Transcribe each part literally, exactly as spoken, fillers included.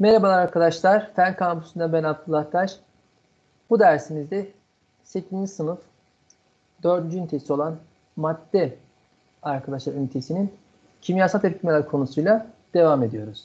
Merhabalar arkadaşlar. Fen Kampüsü'nde ben Abdullah Taş. Bu dersimizde sekizinci sınıf dördüncü ünitesi olan madde arkadaşlar ünitesinin kimyasal tepkimeler konusuyla devam ediyoruz.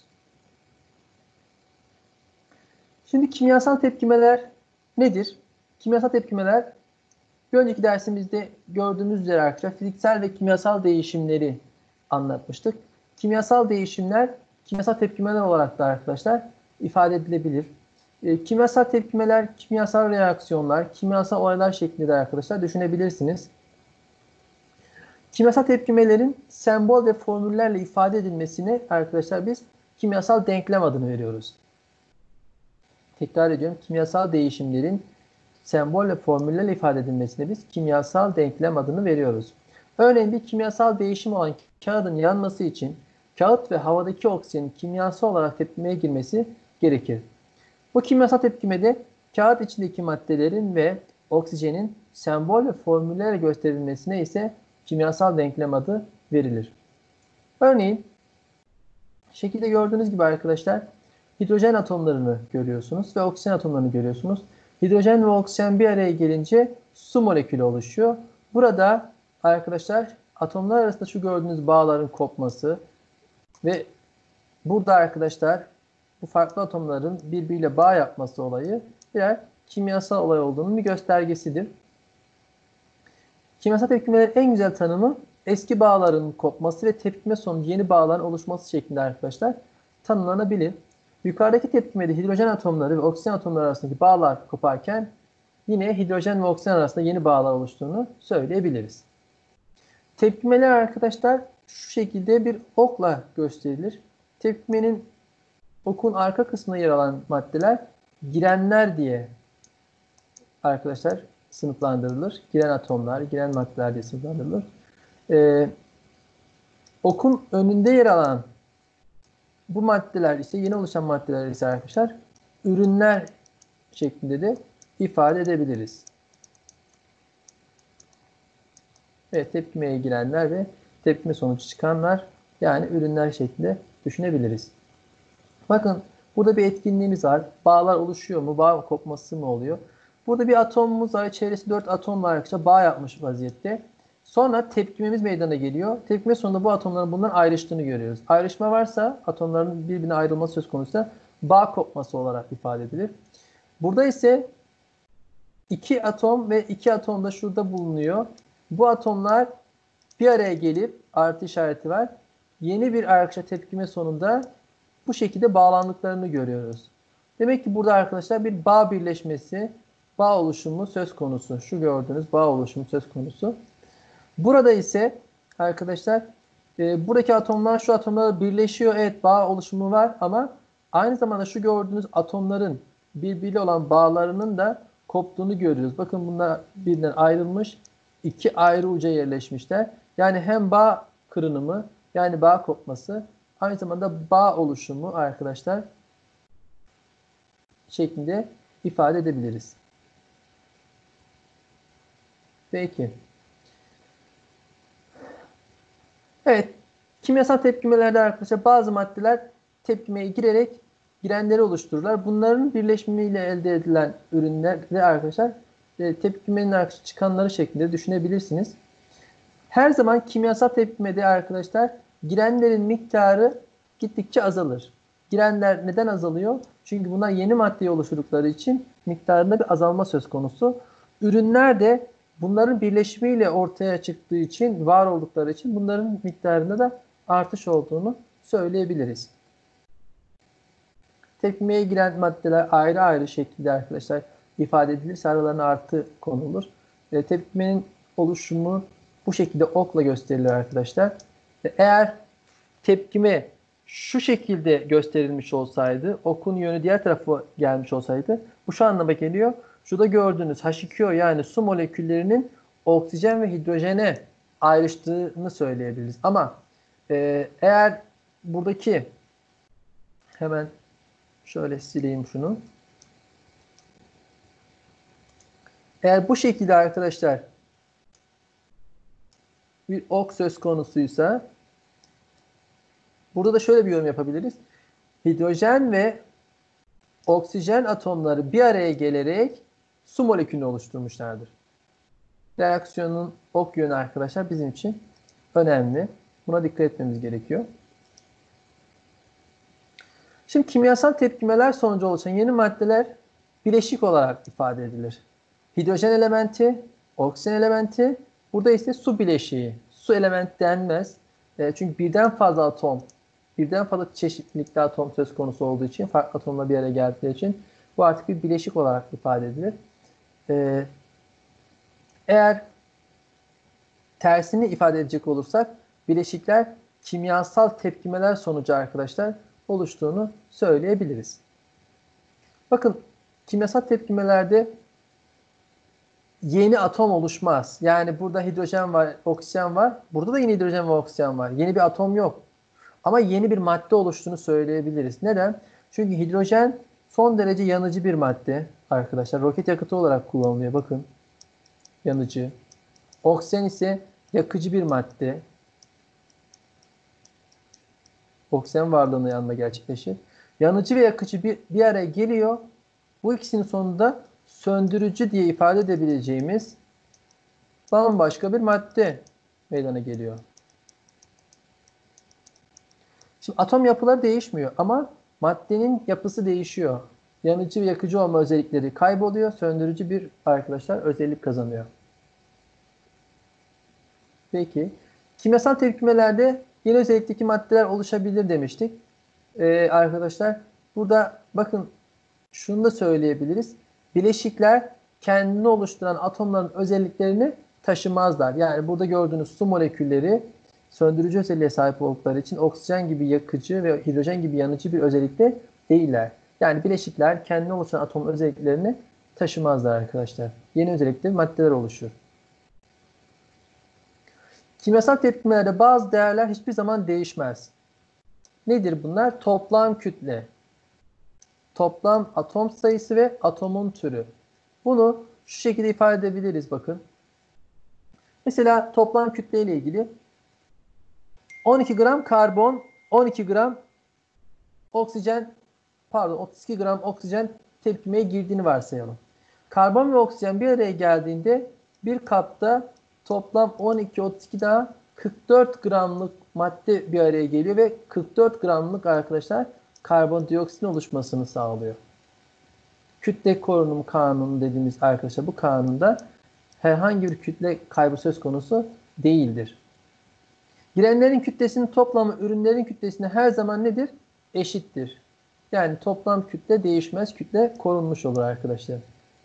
Şimdi kimyasal tepkimeler nedir? Kimyasal tepkimeler bir önceki dersimizde gördüğümüz üzere arkadaşlar fiziksel ve kimyasal değişimleri anlatmıştık. Kimyasal değişimler kimyasal tepkimeler olarak da arkadaşlar ifade edilebilir. E, kimyasal tepkimeler, kimyasal reaksiyonlar, kimyasal olaylar şeklinde de arkadaşlar düşünebilirsiniz. Kimyasal tepkimelerin sembol ve formüllerle ifade edilmesine arkadaşlar biz kimyasal denklem adını veriyoruz. Tekrar ediyorum, kimyasal değişimlerin sembol ve formüllerle ifade edilmesine biz kimyasal denklem adını veriyoruz. Örneğin bir kimyasal değişim olan kağıdın yanması için kağıt ve havadaki oksijenin kimyasal olarak tepkimeye girmesi gerekir. Bu kimyasal tepkimede kağıt içindeki maddelerin ve oksijenin sembol ve formüllerle gösterilmesine ise kimyasal denklem adı verilir. Örneğin şekilde gördüğünüz gibi arkadaşlar hidrojen atomlarını görüyorsunuz ve oksijen atomlarını görüyorsunuz. Hidrojen ve oksijen bir araya gelince su molekülü oluşuyor. Burada arkadaşlar atomlar arasında şu gördüğünüz bağların kopması ve burada arkadaşlar bu farklı atomların birbiriyle bağ yapması olayı birer kimyasal olay olduğunun bir göstergesidir. Kimyasal tepkimelerin en güzel tanımı eski bağların kopması ve tepkime sonucu yeni bağların oluşması şeklinde arkadaşlar tanımlanabilir. Yukarıdaki tepkimede hidrojen atomları ve oksijen atomları arasındaki bağlar koparken yine hidrojen ve oksijen arasında yeni bağlar oluştuğunu söyleyebiliriz. Tepkimeler arkadaşlar şu şekilde bir okla gösterilir. Tepkimenin okun arka kısmına yer alan maddeler girenler diye arkadaşlar sınıflandırılır. Giren atomlar, giren maddeler diye sınıflandırılır. Ee, okun önünde yer alan bu maddeler ise yeni oluşan maddeler ise arkadaşlar ürünler şeklinde de ifade edebiliriz. Evet, tepkimeye girenler ve tepkime sonucu çıkanlar yani ürünler şeklinde düşünebiliriz. Bakın burada bir etkinliğimiz var. Bağlar oluşuyor mu? Bağ kopması mı oluyor? Burada bir atomumuz var. Çevresi dört atomla arkadaşlar bağ yapmış vaziyette. Sonra tepkimemiz meydana geliyor. Tepkime sonunda bu atomların bundan ayrıştığını görüyoruz. Ayrışma varsa atomların birbirine ayrılması söz konusuysa bağ kopması olarak ifade edilir. Burada ise iki atom ve iki atom da şurada bulunuyor. Bu atomlar bir araya gelip artı işareti var. Yeni bir arkadaşlar tepkime sonunda bu şekilde bağlandıklarını görüyoruz. Demek ki burada arkadaşlar bir bağ birleşmesi, bağ oluşumu söz konusu. Şu gördüğünüz bağ oluşumu söz konusu. Burada ise arkadaşlar e, buradaki atomlar şu atomlarla birleşiyor. Evet, bağ oluşumu var ama aynı zamanda şu gördüğünüz atomların birbiriyle olan bağlarının da koptuğunu görüyoruz. Bakın bunlar birbirinden ayrılmış. İki ayrı uca yerleşmişler. Yani hem bağ kırınımı yani bağ kopması aynı zamanda bağ oluşumu arkadaşlar şeklinde ifade edebiliriz. Peki. Evet. Kimyasal tepkimelerde arkadaşlar bazı maddeler tepkimeye girerek girenleri oluştururlar. Bunların birleşimiyle elde edilen ürünleri arkadaşlar tepkimenin arkadaşlar çıkanları şeklinde düşünebilirsiniz. Her zaman kimyasal tepkimede arkadaşlar girenlerin miktarı gittikçe azalır. Girenler neden azalıyor? Çünkü bunlar yeni maddeyi oluşturdukları için miktarında bir azalma söz konusu. Ürünler de bunların birleşimiyle ortaya çıktığı için, var oldukları için bunların miktarında da artış olduğunu söyleyebiliriz. Tepkimeye giren maddeler ayrı ayrı şekilde arkadaşlar ifade edilirse aralarına artı konulur. E, tepkimenin oluşumu bu şekilde okla gösterilir arkadaşlar. E, eğer tepkime şu şekilde gösterilmiş olsaydı, okun yönü diğer tarafa gelmiş olsaydı bu şu anlama geliyor. Şurada gördüğünüz H iki O yani su moleküllerinin oksijen ve hidrojene ayrıştığını söyleyebiliriz. Ama e, eğer buradaki hemen şöyle sileyim şunu. Eğer bu şekilde arkadaşlar bir ok söz konusuysa burada da şöyle bir yorum yapabiliriz. Hidrojen ve oksijen atomları bir araya gelerek su molekülünü oluşturmuşlardır. Reaksiyonun ok yönü arkadaşlar bizim için önemli. Buna dikkat etmemiz gerekiyor. Şimdi kimyasal tepkimeler sonucu oluşan yeni maddeler bileşik olarak ifade edilir. Hidrojen elementi, oksijen elementi, burada ise su bileşiği. Su element denmez. E, çünkü birden fazla atom, birden fazla çeşitlilikte atom söz konusu olduğu için, farklı atomla bir araya geldikleri için bu artık bir bileşik olarak ifade edilir. E, eğer tersini ifade edecek olursak, bileşikler kimyasal tepkimeler sonucu arkadaşlar oluştuğunu söyleyebiliriz. Bakın kimyasal tepkimelerde yeni atom oluşmaz. Yani burada hidrojen var, oksijen var. Burada da yeni hidrojen ve oksijen var. Yeni bir atom yok. Ama yeni bir madde oluştuğunu söyleyebiliriz. Neden? Çünkü hidrojen son derece yanıcı bir madde arkadaşlar. Roket yakıtı olarak kullanılıyor. Bakın. Yanıcı. Oksijen ise yakıcı bir madde. Oksijen varlığının yanında gerçekleşir. Yanıcı ve yakıcı bir, bir araya geliyor. Bu ikisinin sonunda söndürücü diye ifade edebileceğimiz bambaşka bir madde meydana geliyor. Şimdi atom yapıları değişmiyor ama maddenin yapısı değişiyor. Yanıcı ve yakıcı olma özellikleri kayboluyor. Söndürücü bir arkadaşlar özellik kazanıyor. Peki. Kimyasal tepkimelerde yeni özellikteki maddeler oluşabilir demiştik. Ee, arkadaşlar burada bakın şunu da söyleyebiliriz. Bileşikler kendini oluşturan atomların özelliklerini taşımazlar. Yani burada gördüğünüz su molekülleri söndürücü özelliğe sahip oldukları için oksijen gibi yakıcı ve hidrojen gibi yanıcı bir özellikte değiller. Yani bileşikler kendini oluşturan atom özelliklerini taşımazlar arkadaşlar. Yeni özellikte maddeler oluşur. Kimyasal tepkimelerde bazı değerler hiçbir zaman değişmez. Nedir bunlar? Toplam kütle, toplam atom sayısı ve atomun türü. Bunu şu şekilde ifade edebiliriz bakın. Mesela toplam kütle ile ilgili on iki gram karbon, on iki gram oksijen, pardon otuz iki gram oksijen tepkimeye girdiğini varsayalım. Karbon ve oksijen bir araya geldiğinde bir kapta toplam on iki, otuz iki daha kırk dört gramlık madde bir araya geliyor ve kırk dört gramlık arkadaşlar karbondioksitin oluşmasını sağlıyor. Kütle korunum kanunu dediğimiz arkadaşlar bu kanunda herhangi bir kütle kaybı söz konusu değildir. Girenlerin kütlesinin toplamı ürünlerin kütlesine her zaman nedir? Eşittir. Yani toplam kütle değişmez, kütle korunmuş olur arkadaşlar.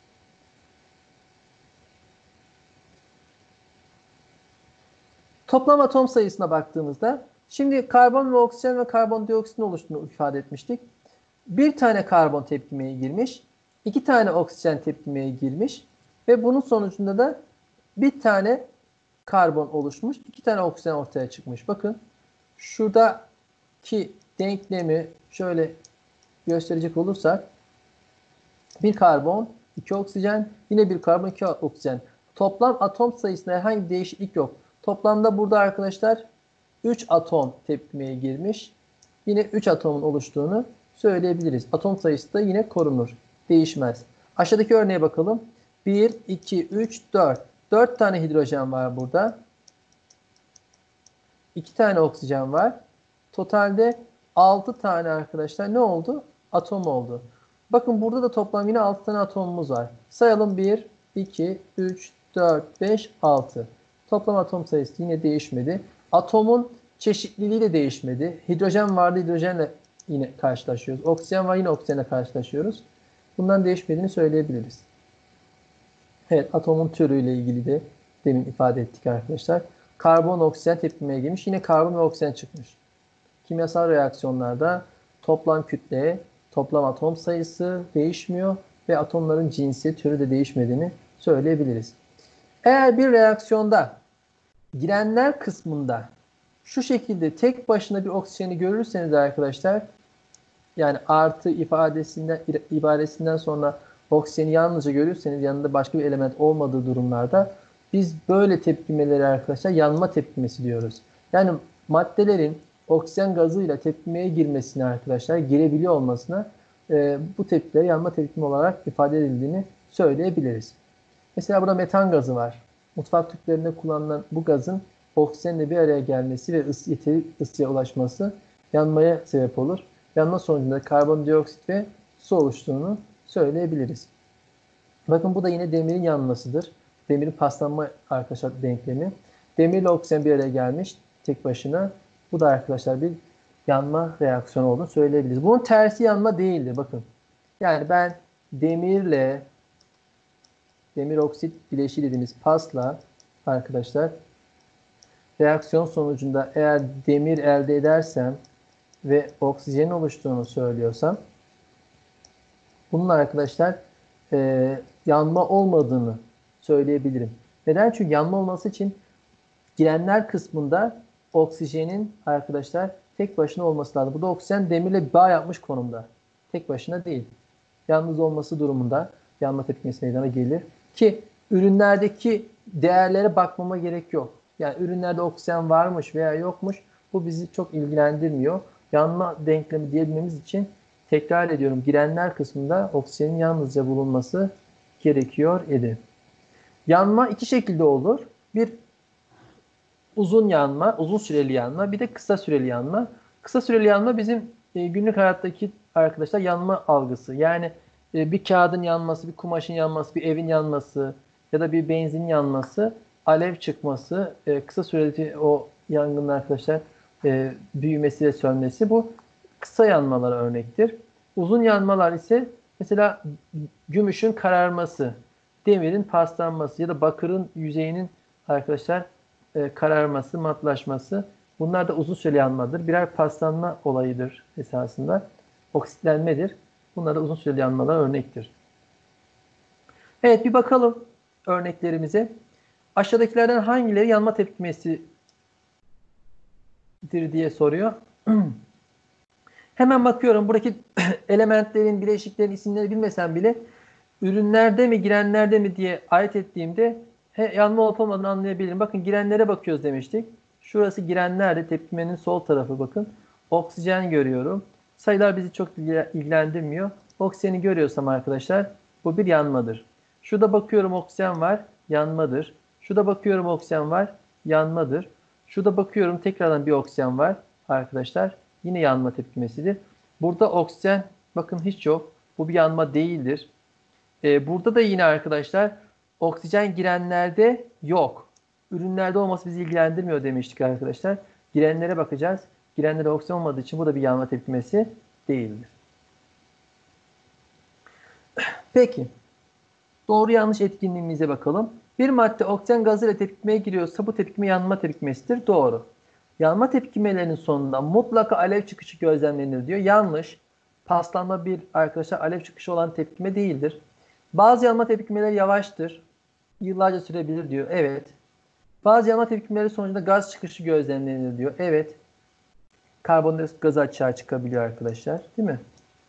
Toplam atom sayısına baktığımızda şimdi karbon ve oksijen ve karbondioksitin oluştuğunu ifade etmiştik. Bir tane karbon tepkimeye girmiş, iki tane oksijen tepkimeye girmiş ve bunun sonucunda da bir tane karbon oluşmuş, iki tane oksijen ortaya çıkmış. Bakın şuradaki denklemi şöyle gösterecek olursak bir karbon, iki oksijen, yine bir karbon, iki oksijen. Toplam atom sayısında herhangi bir değişiklik yok. Toplamda burada arkadaşlar üç atom tepkimeye girmiş. Yine üç atomun oluştuğunu söyleyebiliriz. Atom sayısı da yine korunur. Değişmez. Aşağıdaki örneğe bakalım. bir, iki, üç, dört. dört tane hidrojen var burada. iki tane oksijen var. Totalde altı tane arkadaşlar ne oldu? Atom oldu. Bakın burada da toplam yine altı tane atomumuz var. Sayalım bir, iki, üç, dört, beş, altı. Toplam atom sayısı yine değişmedi. Atomun çeşitliliği de değişmedi. Hidrojen vardı, hidrojenle yine karşılaşıyoruz. Oksijen var, yine oksijenle karşılaşıyoruz. Bundan değişmediğini söyleyebiliriz. Evet, atomun türüyle ilgili de demin ifade ettik arkadaşlar. Karbon, oksijen tepkimeye girmiş. Yine karbon ve oksijen çıkmış. Kimyasal reaksiyonlarda toplam kütle, toplam atom sayısı değişmiyor ve atomların cinsi, türü de değişmediğini söyleyebiliriz. Eğer bir reaksiyonda girenler kısmında şu şekilde tek başına bir oksijeni görürseniz arkadaşlar, yani artı ifadesinden, ibaresinden sonra oksijeni yalnızca görürseniz yanında başka bir element olmadığı durumlarda biz böyle tepkimeleri arkadaşlar yanma tepkimesi diyoruz. Yani maddelerin oksijen gazıyla tepkimeye girmesine arkadaşlar, girebiliyor olmasına e, bu tepkileri yanma tepkimi olarak ifade edildiğini söyleyebiliriz. Mesela burada metan gazı var. Mutfak tüplerinde kullanılan bu gazın oksijenle bir araya gelmesi ve ısı, yeteri ısıya ulaşması yanmaya sebep olur. Yanma sonucunda karbondioksit ve su oluştuğunu söyleyebiliriz. Bakın bu da yine demirin yanmasıdır. Demirin paslanma arkadaşlar denklemi. Demirle oksijen bir araya gelmiş tek başına. Bu da arkadaşlar bir yanma reaksiyonu olduğunu söyleyebiliriz. Bunun tersi yanma değildir. Bakın. Yani ben demirle demir oksit bileşiği dediğimiz pasla arkadaşlar reaksiyon sonucunda eğer demir elde edersem ve oksijenin oluştuğunu söylüyorsam bunun arkadaşlar e, yanma olmadığını söyleyebilirim. Neden? Çünkü yanma olması için girenler kısmında oksijenin arkadaşlar tek başına olması lazım. Burada oksijen demirle bir bağ yapmış konumda. Tek başına değil. Yalnız olması durumunda yanma tepkimesi meydana gelir. Ki ürünlerdeki değerlere bakmama gerek yok. Yani ürünlerde oksijen varmış veya yokmuş. Bu bizi çok ilgilendirmiyor. Yanma denklemi diyebilmemiz için tekrar ediyorum. Girenler kısmında oksijenin yalnızca bulunması gerekiyor idi. Yanma iki şekilde olur. Bir uzun yanma, uzun süreli yanma, bir de kısa süreli yanma. Kısa süreli yanma bizim e, günlük hayattaki arkadaşlar yanma algısı. Yani e, bir kağıdın yanması, bir kumaşın yanması, bir evin yanması ya da bir benzin yanması, alev çıkması, e, kısa süreli o yangının arkadaşlar e, büyümesi ve sönmesi bu kısa yanmalara örnektir. Uzun yanmalar ise mesela gümüşün kararması, demirin paslanması ya da bakırın yüzeyinin arkadaşlar e, kararması, matlaşması. Bunlar da uzun süreli yanmadır. Birer paslanma olayıdır esasında. Oksitlenmedir. Bunlar da uzun süreli yanmalar örnektir. Evet bir bakalım örneklerimize. Aşağıdakilerden hangileri yanma tepkimesidir diye soruyor. Hemen bakıyorum. Buradaki elementlerin, bileşiklerin isimleri bilmesem bile ürünlerde mi, girenlerde mi diye ayırt ettiğimde he, yanma olup olmadığını anlayabilirim. Bakın girenlere bakıyoruz demiştik. Şurası girenlerde, tepkimenin sol tarafı bakın. Oksijen görüyorum. Sayılar bizi çok ilgilendirmiyor. Oksijeni görüyorsam arkadaşlar bu bir yanmadır. Şurada bakıyorum oksijen var, yanmadır. Şurada bakıyorum oksijen var, yanmadır. Şurada bakıyorum tekrardan bir oksijen var arkadaşlar. Yine yanma tepkimesidir. Burada oksijen bakın hiç yok. Bu bir yanma değildir. Ee, burada da yine arkadaşlar oksijen girenlerde yok. Ürünlerde olması bizi ilgilendirmiyor demiştik arkadaşlar. Girenlere bakacağız. Girenlerde oksijen olmadığı için bu da bir yanma tepkimesi değildir. Peki. Doğru yanlış etkinliğimize bakalım. Bir madde oksijen gazıyla tepkimeye giriyorsa bu tepkime yanma tepkimesidir. Doğru. Yanma tepkimelerinin sonunda mutlaka alev çıkışı gözlemlenir diyor. Yanlış. Paslanma bir arkadaşlar alev çıkışı olan tepkime değildir. Bazı yanma tepkimeleri yavaştır. Yıllarca sürebilir diyor. Evet. Bazı yanma tepkimeleri sonucunda gaz çıkışı gözlemlenir diyor. Evet. Karbondioksit gazı açığa çıkabiliyor arkadaşlar. Değil mi?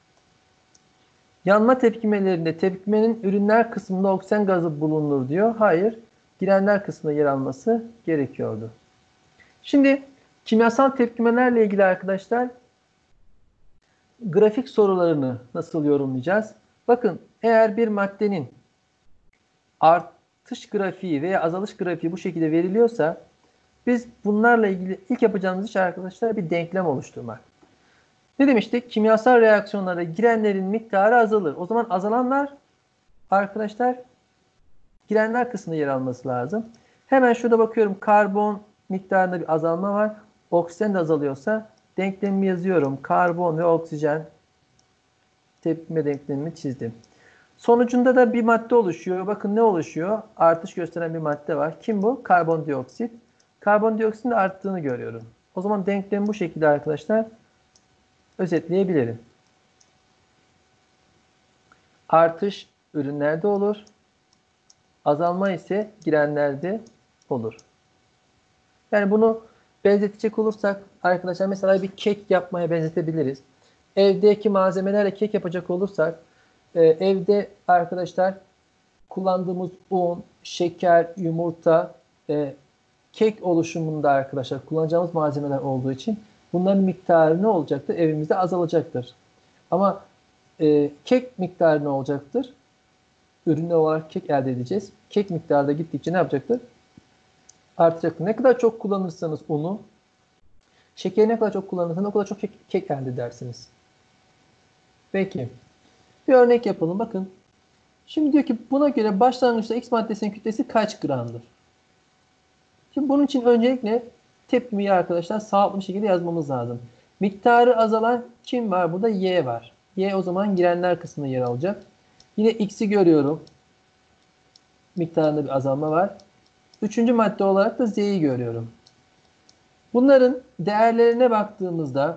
Yanma tepkimelerinde tepkimenin ürünler kısmında oksijen gazı bulunur diyor. Hayır. Girenler kısmında yer alması gerekiyordu. Şimdi kimyasal tepkimelerle ilgili arkadaşlar grafik sorularını nasıl yorumlayacağız? Bakın eğer bir maddenin artış grafiği veya azalış grafiği bu şekilde veriliyorsa biz bunlarla ilgili ilk yapacağımız iş arkadaşlar bir denklem oluşturmak. Ne demiştik? Kimyasal reaksiyonlara girenlerin miktarı azalır. O zaman azalanlar arkadaşlar girenler kısmında yer alması lazım. Hemen şurada bakıyorum karbon miktarında bir azalma var. Oksijen de azalıyorsa denklemimi yazıyorum. Karbon ve oksijen tepkime denklemimi çizdim. Sonucunda da bir madde oluşuyor. Bakın ne oluşuyor? Artış gösteren bir madde var. Kim bu? Karbondioksit. Karbondioksitin de arttığını görüyorum. O zaman denklemi bu şekilde arkadaşlar özetleyebilirim. Artış ürünlerde olur. Azalma ise girenlerde olur. Yani bunu benzetecek olursak arkadaşlar mesela bir kek yapmaya benzetebiliriz. Evdeki malzemelerle kek yapacak olursak e, evde arkadaşlar kullandığımız un, şeker, yumurta, e, kek oluşumunda arkadaşlar kullanacağımız malzemeler olduğu için bunların miktarı ne olacaktır? Evimizde azalacaktır. Ama e, kek miktarı ne olacaktır? Ürünler olarak kek elde edeceğiz. Kek miktarı da gittikçe ne yapacaktır? Artacaktır. Ne kadar çok kullanırsanız unu, şekeri ne kadar çok kullanırsanız o kadar çok kek, kek elde edersiniz. Peki. Bir örnek yapalım. Bakın. Şimdi diyor ki buna göre başlangıçta X maddesinin kütlesi kaç gramdır? Şimdi bunun için öncelikle tepkimeyi arkadaşlar sağlıklı bir şekilde yazmamız lazım. Miktarı azalan kim var? Burada Y var. Y o zaman girenler kısmında yer alacak. Yine X'i görüyorum. Miktarında bir azalma var. Üçüncü madde olarak da Z'yi görüyorum. Bunların değerlerine baktığımızda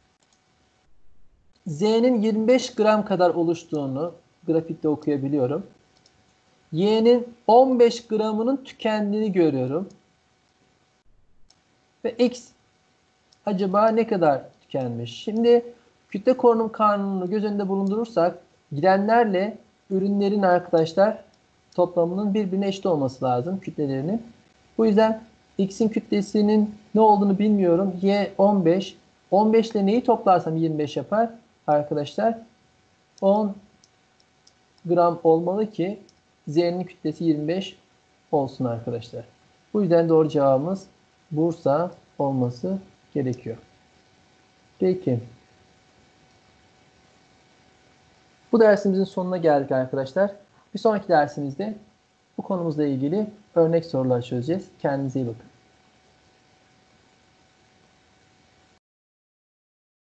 Z'nin yirmi beş gram kadar oluştuğunu grafikte okuyabiliyorum. Y'nin on beş gramının tükendiğini görüyorum. Ve X acaba ne kadar tükenmiş? Şimdi kütle korunum kanununu göz önünde bulundurursak girenlerle ürünlerin arkadaşlar toplamının birbirine eşit olması lazım kütlelerinin. Bu yüzden X'in kütlesinin ne olduğunu bilmiyorum. Y on beş. on beş ile neyi toplarsam yirmi beş yapar arkadaşlar? on gram olmalı ki Z'nin kütlesi yirmi beş olsun arkadaşlar. Bu yüzden doğru cevabımız Bursa olması gerekiyor. Peki. Bu dersimizin sonuna geldik arkadaşlar. Bir sonraki dersimizde bu konumuzla ilgili örnek sorular çözeceğiz. Kendinize iyi bakın.